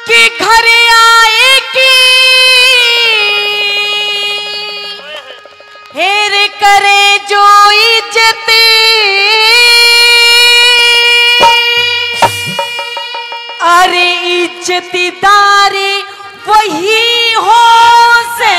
कि घर आएगी हेर करे जो इज्जत अरे इज्जतदार वही हो से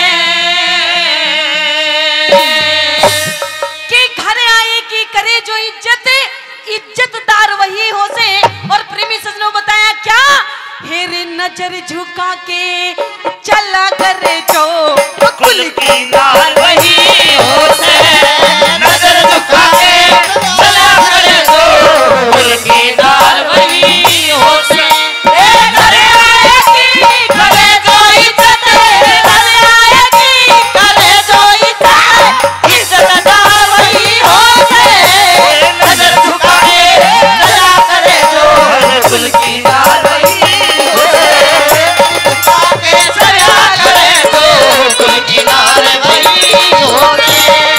कि घर आएगी करे जो इज्जतदार वही हो से। और प्रेमी सजनों बताया क्या हेर नजर झुका के चला करे जो कुल की नार वही हो से नजर झुका के चला करे जो कुल की नार वही हो से। घर आएगी करे जो इज्जत घर आएगी करे जो इज्जतदार वही हो से नजर झुका के चला करे जो कुल की नार वही हो से। आके चला करे जो कुल की नार वही हो से।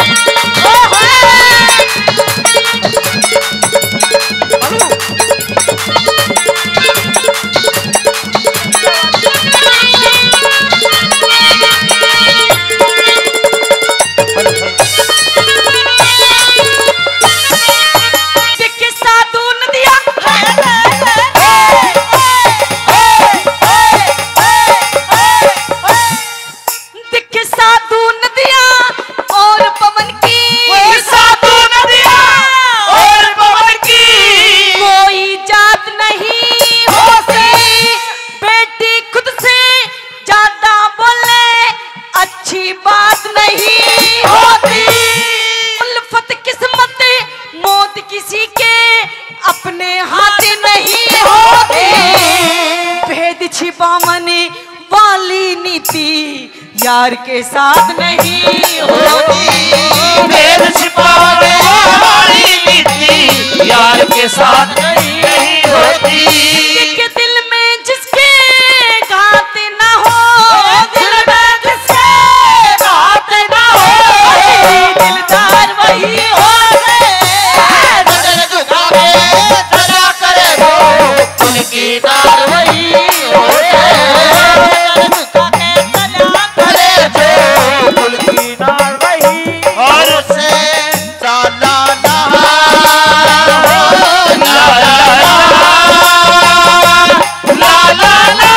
किसी के अपने हाथ नहीं होते भेद छिपाने वाली नीति यार के साथ नहीं होती भेद छिपाने वाली नीति यार के साथ नहीं होती। जिसके दिल में जिसके घात ना हो दिल में जिसके घात ना हो दिलदार वही हो की नार वही हो से करे जो कुल की नार वही और से साला ला ला ला ला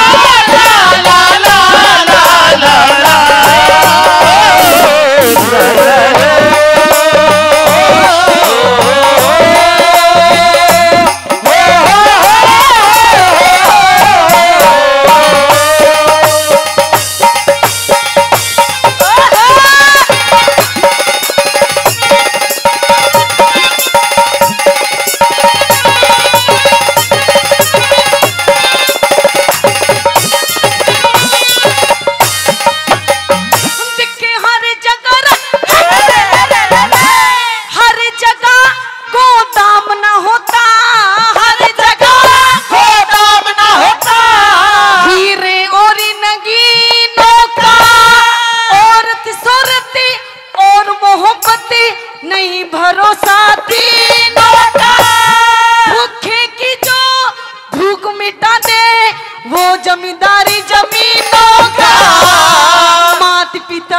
नहीं भरोसा तीनों का भूखे की जो भूख मिटा दे वो जमींदारी जमीनों का माता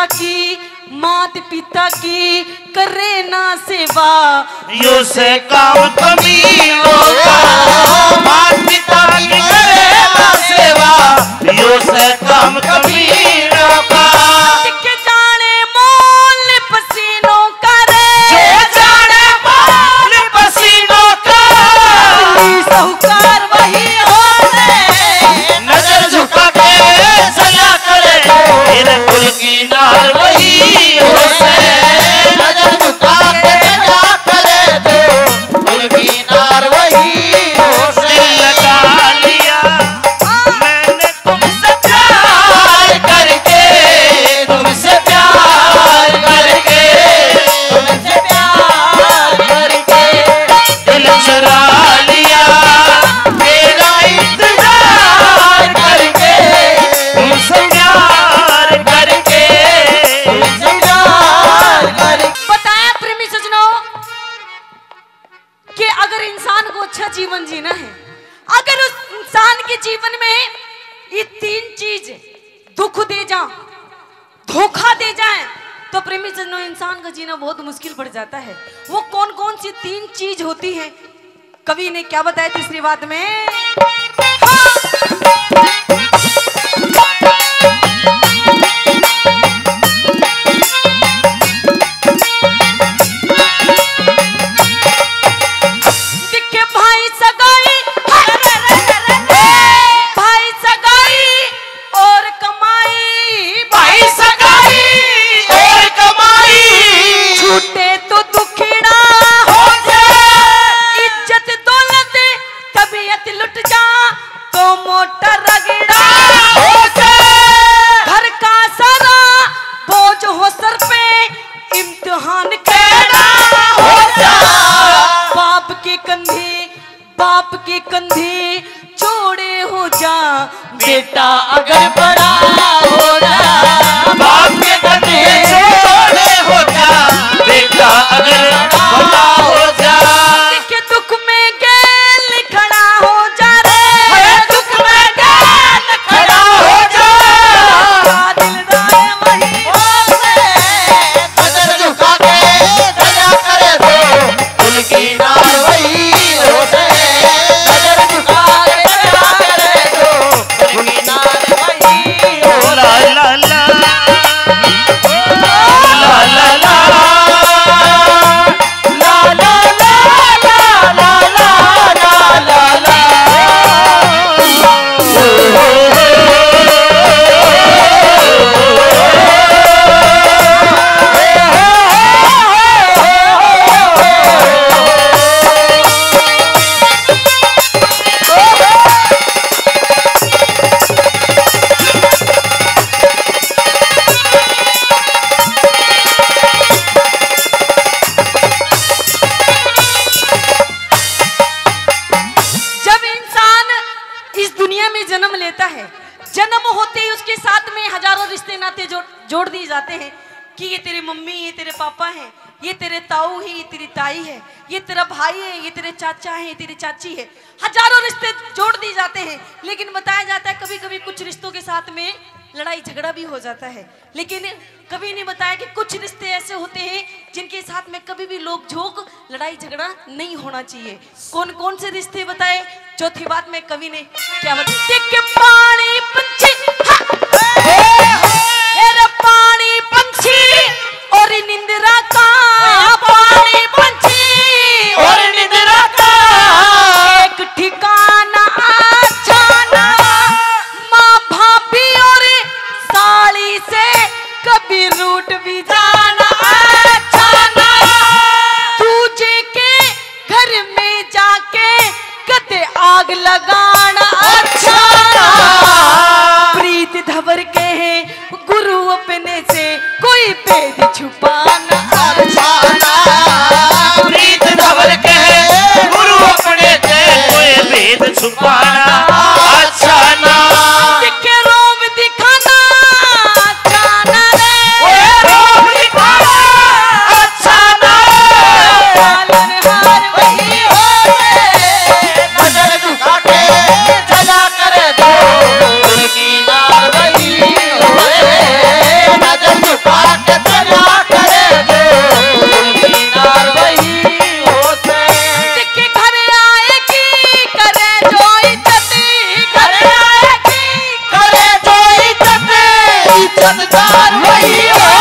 पिता की करे ना सेवा यो से काम कमीनों का माता पिता की करे ना सेवा यो से काम कमीनों का। साहूकार वही हो नजर झुका के सजा करे तेरे कुल की नार वही हो से नजर झुका के सजा करे तो कुल की नार वही हो से। के जीवन में ये तीन चीज दुख दे जा, धोखा दे जाए तो प्रेमी सज्जनों इंसान का जीना बहुत मुश्किल पड़ जाता है। वो कौन कौन सी तीन चीज होती है, कवि ने क्या बताया तीसरी बात में? बाप के कंधे छोड़े हो जा बेटा अगर बड़ा हो जा, बाप के कंधे छोड़े हो जा बेटा अगर बड़ा हो जा। के दुख में गैल खड़ा हो जा रे, दुख में गैल खड़ा हो जा, दिलदार वही नजर झुका के दया करे तो उनकी नार वही होते। जन्म होते ही उसके साथ में हजारों रिश्ते नाते जोड़ दिए जाते हैं कि ये तेरी मम्मी, ये तेरे पापा हैं, ये तेरे ताऊ है, ये तेरी ताई है, ये तेरा भाई है, ये तेरे चाचा है, ये तेरी चाची है। हजारों रिश्ते जोड़ दिए जाते हैं, लेकिन बताया जाता है कभी कभी कुछ रिश्तों के साथ में लड़ाई झगड़ा भी हो जाता है। लेकिन कभी नहीं बताया कि कुछ रिश्ते ऐसे होते हैं जिनके साथ में कभी भी लोग झोंक लड़ाई झगड़ा नहीं होना चाहिए। कौन कौन से रिश्ते बताए? चौथी बात में कवि ने क्या बताया? पानी पंछी पानी पंछी और निंद्रा का, पानी पंछी और निंद्रा का एक ठिकाना अच्छा ना, माँ भाभी और साली से कभी रूठ भी जाना अच्छा ना, दूजे के घर में जाके कदे आग लगाना अच्छा ना, प्रीत धवर के हैं गुरु अपने से कोई भेद छुपाना अच्छा ना, प्रीत धवल के गुरु अपने से कोई भेद छुपाना अच्छा ना, के रोम दिखाना अच्छा ना रे, रोम दिखाना अच्छा ना, पालनहार वही होते, नजर झुका के दया करे तो उनकी नार वही होते, नजर झुका के दया करे तो उनकी नार वही होते। के घर आएगी करे जो इज्जत, करे आएगी करे जो इज्जत, इज्जतदार वही होते।